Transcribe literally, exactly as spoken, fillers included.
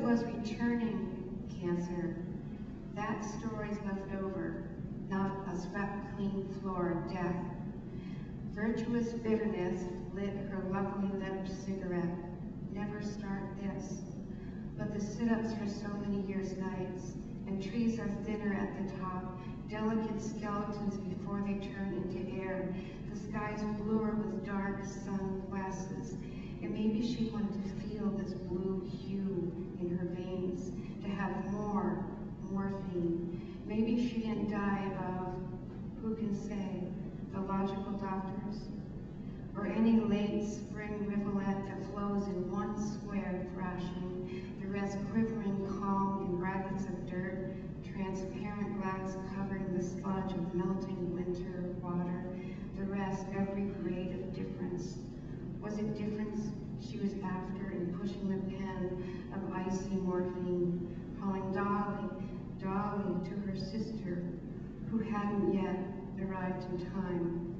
was returning cancer. That story's left over, not a swept clean floor of death. Virtuous bitterness lit her lovely lipped cigarette. Never start this. But the sit-ups for so many years' nights, and trees are thinner at the top, delicate skeletons before they turn into air. The sky's bluer with dark sunglasses, and maybe she wanted to feel this blue hue in her veins, to have more morphine. Maybe she didn't die of, who can say, the logical doctors, or any late spring rivulet that flows in one square thrashing, the rest quivering calm in raggeds of dirt, transparent glass covering the sludge of melting winter water, the rest every grade of difference. Was it difference she was after in pushing the pen of icy morphine, calling Dolly, Dolly to her sister, who hadn't yet arrived in time?